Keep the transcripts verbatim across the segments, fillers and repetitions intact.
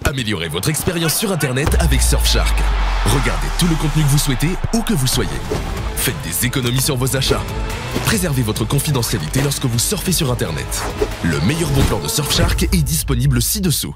Améliorez votre expérience sur Internet avec Surfshark. Regardez tout le contenu que vous souhaitez, où que vous soyez. Faites des économies sur vos achats. Préservez votre confidentialité lorsque vous surfez sur Internet. Le meilleur bon plan de Surfshark est disponible ci-dessous.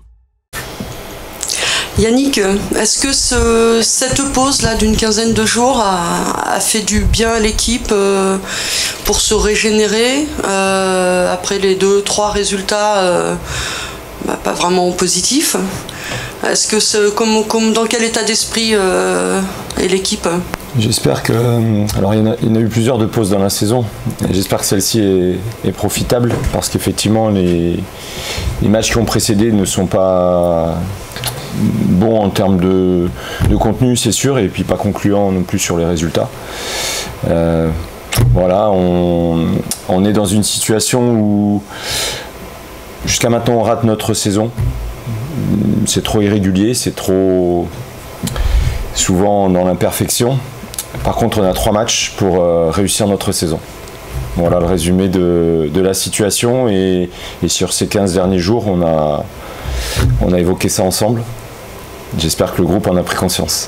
Yannick, est-ce que ce, cette pause-là d'une quinzaine de jours a, a fait du bien à l'équipe euh, pour se régénérer euh, après les deux, trois résultats euh, bah, pas vraiment positifs? Est-ce que ce, comme, comme, dans quel état d'esprit euh, est l'équipe? J'espère que... Alors il y, en a, il y en a eu plusieurs de pauses dans la saison. J'espère que celle-ci est, est profitable parce qu'effectivement les, les matchs qui ont précédé ne sont pas bons en termes de, de contenu, c'est sûr, et puis pas concluants non plus sur les résultats. Euh, voilà, on, on est dans une situation où jusqu'à maintenant on rate notre saison. C'est trop irrégulier, c'est trop souvent dans l'imperfection. Par contre, on a trois matchs pour euh, réussir notre saison. Voilà le résumé de, de la situation. Et, et sur ces quinze derniers jours, on a, on a évoqué ça ensemble. J'espère que le groupe en a pris conscience.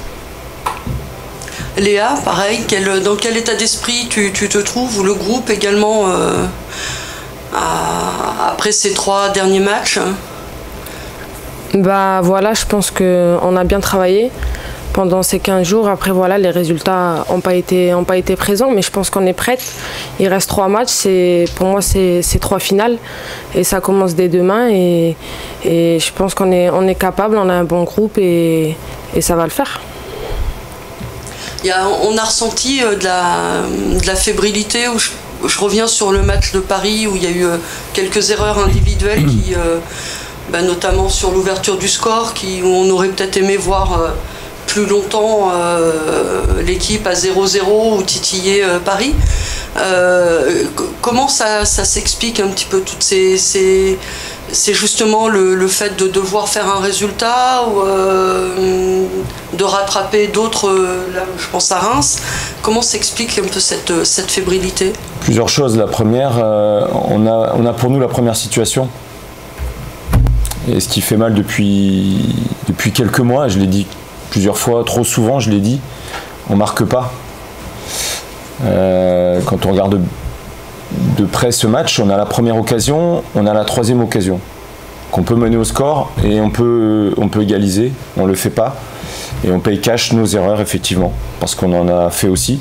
Léa, pareil, quel, dans quel état d'esprit tu, tu te trouves, ou le groupe également, euh, à, après ces trois derniers matchs? Bah voilà, je pense qu'on a bien travaillé pendant ces quinze jours. Après voilà, les résultats n'ont pas été, ont pas été présents, mais je pense qu'on est prête. Il reste trois matchs, pour moi c'est trois finales et ça commence dès demain, et, et je pense qu'on est, on est capable, on a un bon groupe et, et ça va le faire. Il y a, on a ressenti de la, de la fébrilité, où je, je reviens sur le match de Paris où il y a eu quelques erreurs individuelles qui... Euh, bah, notamment sur l'ouverture du score, qui, où on aurait peut-être aimé voir euh, plus longtemps euh, l'équipe à zéro zéro ou titiller euh, Paris. Euh, comment ça, ça s'explique un petit peu toutes ces... ces c'est justement le, le fait de devoir faire un résultat ou euh, de rattraper d'autres, je pense à Reims. Comment s'explique un peu cette, cette fébrilité? Plusieurs choses. La première, euh, on, a, on a pour nous la première situation. Et ce qui fait mal depuis, depuis quelques mois, je l'ai dit plusieurs fois, trop souvent je l'ai dit, on ne marque pas. Euh, quand on regarde de, de près ce match, on a la première occasion, on a la troisième occasion. Qu'on peut mener au score et on peut, on peut égaliser, on ne le fait pas. Et on paye cash nos erreurs, effectivement, parce qu'on en a fait aussi.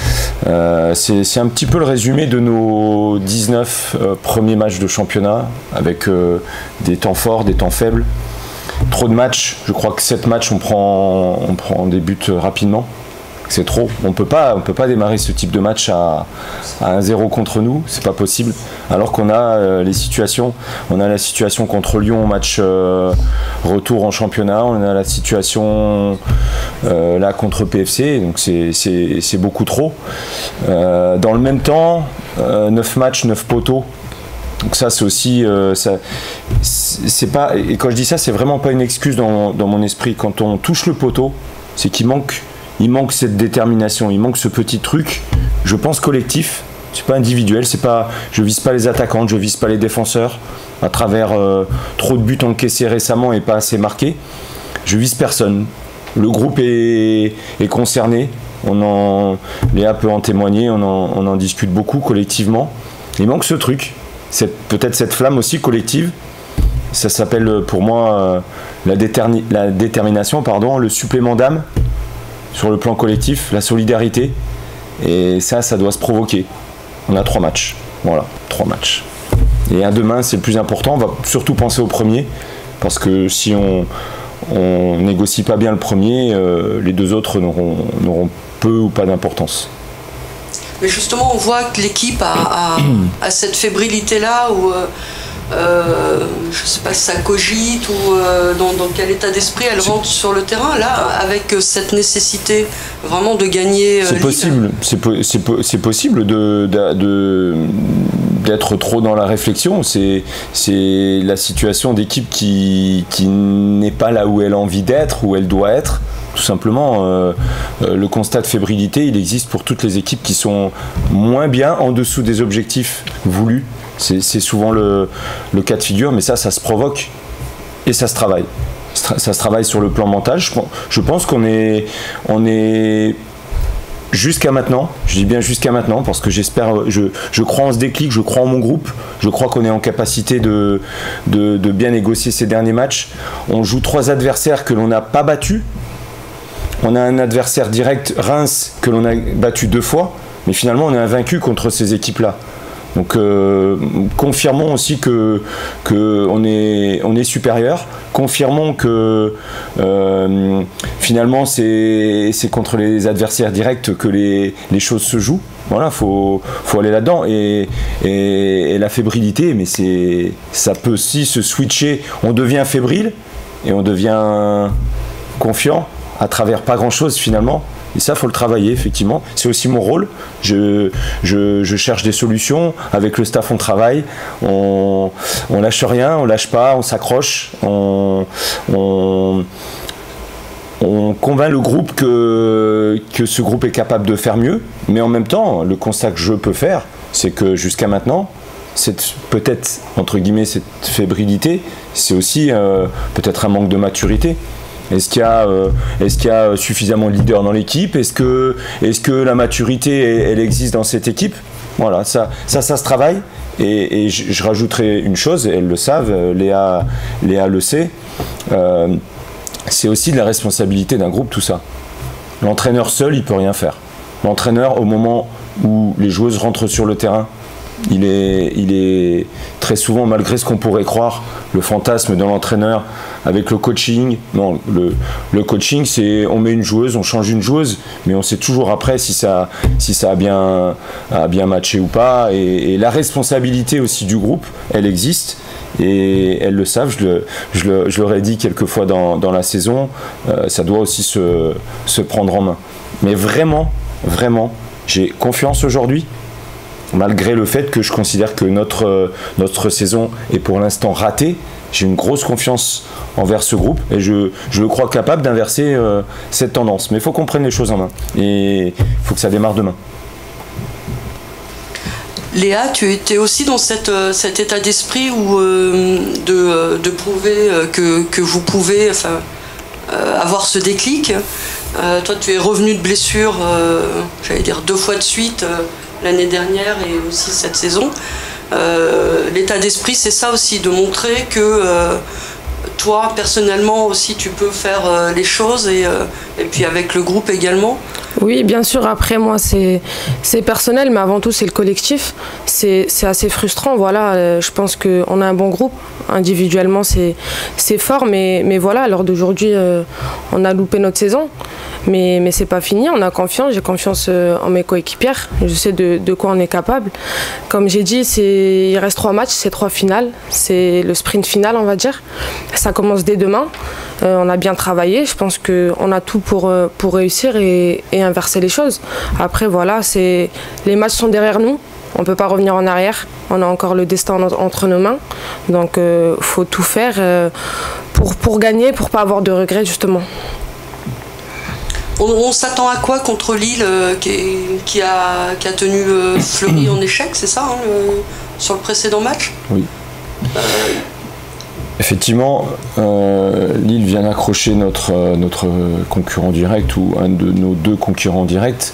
Euh, c'est un petit peu le résumé de nos dix-neuf euh, premiers matchs de championnat, avec euh, des temps forts, des temps faibles. Trop de matchs, je crois que sept matchs, on prend, on prend des buts rapidement. C'est trop. On peut pas, on peut pas démarrer ce type de match à, à un zéro contre nous, c'est pas possible. Alors qu'on a euh, les situations, on a la situation contre Lyon au match euh, retour en championnat, on a la situation euh, là contre P F C, donc c'est beaucoup trop. Euh, dans le même temps, euh, neuf matchs, neuf poteaux. Donc ça c'est aussi, euh, ça, c'est pas, et quand je dis ça, c'est vraiment pas une excuse dans, dans mon esprit. Quand on touche le poteau, c'est qu'il manque. Il manque cette détermination, il manque ce petit truc, je pense collectif, c'est pas individuel, c'est pas, je vise pas les attaquants, je vise pas les défenseurs, à travers euh, trop de buts encaissés récemment et pas assez marqués, je vise personne. Le groupe est, est concerné, on en, Léa peut en témoigner, on en, on en discute beaucoup collectivement, il manque ce truc, peut-être cette flamme aussi collective, ça s'appelle pour moi euh, la, déterni, la détermination, pardon, le supplément d'âme. Sur le plan collectif, la solidarité, et ça, ça doit se provoquer. On a trois matchs, voilà, trois matchs. Et à demain, c'est le plus important, on va surtout penser au premier, parce que si on on négocie pas bien le premier, euh, les deux autres n'auront peu ou pas d'importance. Mais justement, on voit que l'équipe a, a, a cette fébrilité-là, où euh, euh, je ne sais pas si ça cogite ou euh, dans, dans quel état d'esprit elle rentre sur le terrain, là, avec cette nécessité vraiment de gagner. Euh, c'est possible, c'est po po possible de, de, de d'être trop dans la réflexion. C'est la situation d'équipe qui, qui n'est pas là où elle a envie d'être, où elle doit être. Tout simplement, euh, euh, le constat de fébrilité, il existe pour toutes les équipes qui sont moins bien en dessous des objectifs voulus. C'est souvent le, le cas de figure, mais ça, ça se provoque et ça se travaille. ça se travaille sur le plan mental. Je, je pense qu'on est, on est jusqu'à maintenant, je dis bien jusqu'à maintenant, parce que j'espère, je, je crois en ce déclic, je crois en mon groupe, je crois qu'on est en capacité de, de, de bien négocier ces derniers matchs. On joue trois adversaires que l'on n'a pas battus. On a un adversaire direct, Reims, que l'on a battu deux fois, mais finalement on est invaincu contre ces équipes-là. Donc euh, confirmons aussi que, que on est, on est supérieur, confirmons que euh, finalement c'est contre les adversaires directs que les, les choses se jouent. Voilà, faut, faut aller là-dedans. Et, et, et la fébrilité, mais c'est, ça peut aussi se switcher. On devient fébrile et on devient confiant à travers pas grand-chose finalement. Et ça, il faut le travailler, effectivement. C'est aussi mon rôle. Je, je, je cherche des solutions. Avec le staff, on travaille. On, on lâche rien, on lâche pas, on s'accroche. On, on, on convainc le groupe que, que ce groupe est capable de faire mieux. Mais en même temps, le constat que je peux faire, c'est que jusqu'à maintenant, cette peut-être, entre guillemets, cette fébrilité, c'est aussi euh, peut-être un manque de maturité. Est-ce qu'il y a, euh, est-ce qu'il y a suffisamment de leaders dans l'équipe? Est-ce que, est-ce que la maturité, elle, elle existe dans cette équipe? Voilà, ça, ça, ça se travaille. Et, et je, je rajouterai une chose, elles le savent, Léa, Léa le sait, euh, c'est aussi de la responsabilité d'un groupe, tout ça. L'entraîneur seul, il ne peut rien faire. L'entraîneur, au moment où les joueuses rentrent sur le terrain, il est, il est très souvent, malgré ce qu'on pourrait croire, le fantasme de l'entraîneur avec le coaching. Non, le, le coaching, c'est on met une joueuse, on change une joueuse, mais on sait toujours après si ça, si ça a, bien, a bien matché ou pas. Et, et la responsabilité aussi du groupe, elle existe. Et elles le savent, je, le, je, le, je leur ai dit quelques fois dans, dans la saison, euh, ça doit aussi se, se prendre en main. Mais vraiment, vraiment, j'ai confiance aujourd'hui. Malgré le fait que je considère que notre, notre saison est pour l'instant ratée, j'ai une grosse confiance envers ce groupe et je, je le crois capable d'inverser euh, cette tendance. Mais il faut qu'on prenne les choses en main et il faut que ça démarre demain. Léa, tu étais aussi dans cette, cet état d'esprit où euh, de, de prouver que, que vous pouvez enfin, euh, avoir ce déclic. Euh, toi, tu es revenu de blessure, euh, j'allais dire deux fois de suite. Euh, l'année dernière et aussi cette saison. Euh, l'état d'esprit, c'est ça aussi, de montrer que euh, toi, personnellement aussi, tu peux faire euh, les choses et, euh, et puis avec le groupe également. Oui, bien sûr. Après, moi, c'est personnel, mais avant tout, c'est le collectif. C'est assez frustrant. Voilà, euh, je pense qu'on a un bon groupe. Individuellement, c'est fort, mais, mais voilà, à l'heure d'aujourd'hui, euh, on a loupé notre saison. Mais, mais c'est pas fini, on a confiance, j'ai confiance euh, en mes coéquipières, je sais de, de quoi on est capable. Comme j'ai dit, il reste trois matchs, c'est trois finales, c'est le sprint final, on va dire. Ça commence dès demain, euh, on a bien travaillé, je pense qu'on a tout pour, euh, pour réussir et, et inverser les choses. Après, voilà, les matchs sont derrière nous, on ne peut pas revenir en arrière, on a encore le destin entre nos mains. Donc, il euh, faut tout faire euh, pour, pour gagner, pour ne pas avoir de regrets, justement. On, on s'attend à quoi contre Lille euh, qui, qui, a, qui a tenu euh, Fleury en échec, c'est ça, hein, le, sur le précédent match? Oui. Euh... Effectivement, euh, Lille vient d'accrocher notre, notre concurrent direct ou un de nos deux concurrents directs.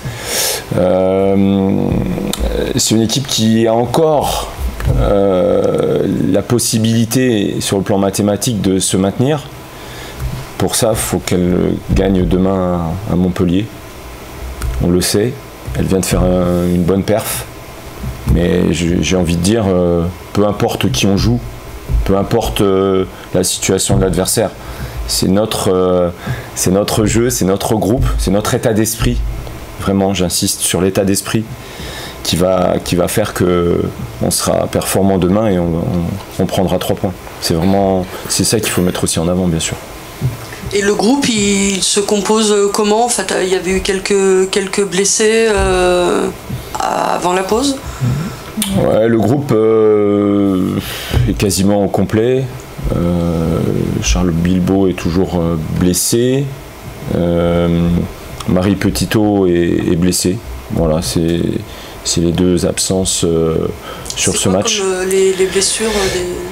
Euh, c'est une équipe qui a encore euh, la possibilité sur le plan mathématique de se maintenir. Pour ça, il faut qu'elle gagne demain à Montpellier. On le sait, elle vient de faire un, une bonne perf. Mais j'ai envie de dire, euh, peu importe qui on joue, peu importe euh, la situation de l'adversaire, c'est notre, euh, c'est notre jeu, c'est notre groupe, c'est notre état d'esprit. Vraiment, j'insiste sur l'état d'esprit qui va, qui va faire qu'on sera performant demain et on, on, on prendra trois points. C'est vraiment, c'est ça qu'il faut mettre aussi en avant, bien sûr. Et le groupe, il se compose comment? En fait, il y avait eu quelques, quelques blessés euh, avant la pause. Ouais, le groupe euh, est quasiment complet. Euh, Charles Bilbao est toujours euh, blessé. Euh, Marie Petitot est, est blessée. Voilà, c'est c'est les deux absences euh, sur ce quoi, match. Comme, euh, les, les blessures des...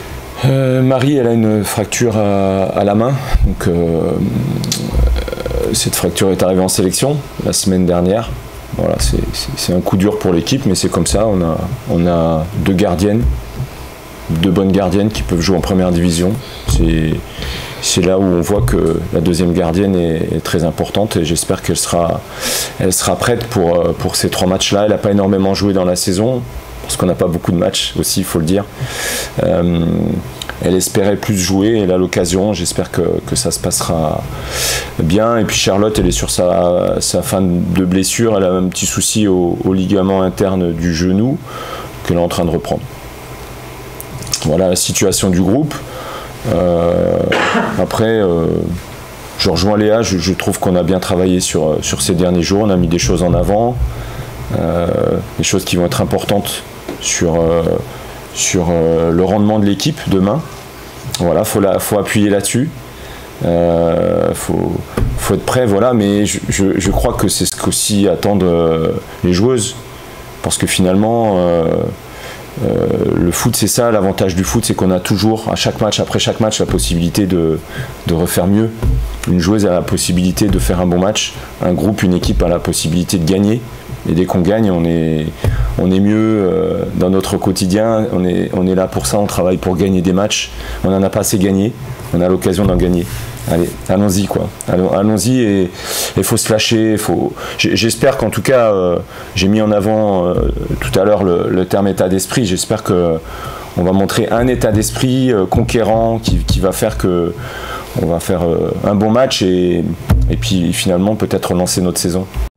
euh, Marie, elle a une fracture à, à la main. Donc, euh, cette fracture est arrivée en sélection la semaine dernière. Voilà, c'est un coup dur pour l'équipe, mais c'est comme ça. On a, on a deux gardiennes, deux bonnes gardiennes qui peuvent jouer en première division. C'est là où on voit que la deuxième gardienne est, est très importante et j'espère qu'elle sera, elle sera prête pour, pour ces trois matchs-là. Elle n'a pas énormément joué dans la saison, parce qu'on n'a pas beaucoup de matchs aussi, il faut le dire. Euh, elle espérait plus jouer, elle a l'occasion, j'espère que, que ça se passera bien. Et puis Charlotte, elle est sur sa, sa fin de blessure, elle a un petit souci au, au ligament interne du genou qu'elle est en train de reprendre. Voilà la situation du groupe. Euh, après, euh, je rejoins Léa, je, je trouve qu'on a bien travaillé sur, sur ces derniers jours, on a mis des choses en avant, euh, des choses qui vont être importantes sur, euh, sur euh, le rendement de l'équipe demain. Voilà, faut la, faut appuyer là-dessus, euh, faut, faut être prêt, voilà, mais je, je, je crois que c'est ce qu'aussi attendent euh, les joueuses, parce que finalement, euh, Euh, le foot, c'est ça, l'avantage du foot, c'est qu'on a toujours, à chaque match, après chaque match, la possibilité de, de refaire mieux. Une joueuse a la possibilité de faire un bon match, un groupe, une équipe a la possibilité de gagner, et dès qu'on gagne, on est, on est mieux euh, dans notre quotidien, on est, on est là pour ça, on travaille pour gagner des matchs, on n'en a pas assez gagné, on a l'occasion d'en gagner. Allez, allons-y quoi. Allons-y et il faut se lâcher. Faut... J'espère qu'en tout cas, euh, j'ai mis en avant euh, tout à l'heure le, le terme état d'esprit. J'espère que on va montrer un état d'esprit euh, conquérant qui, qui va faire que on va faire euh, un bon match et, et puis finalement peut-être relancer notre saison.